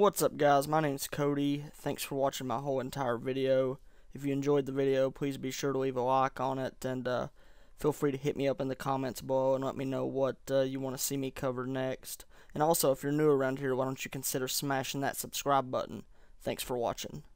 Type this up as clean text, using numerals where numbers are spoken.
What's up, guys? My name's Cody. Thanks for watching my whole entire video. If you enjoyed the video, please be sure to leave a like on it, and feel free to hit me up in the comments below and let me know what you want to see me cover next. And also, if you're new around here, why don't you consider smashing that subscribe button. Thanks for watching.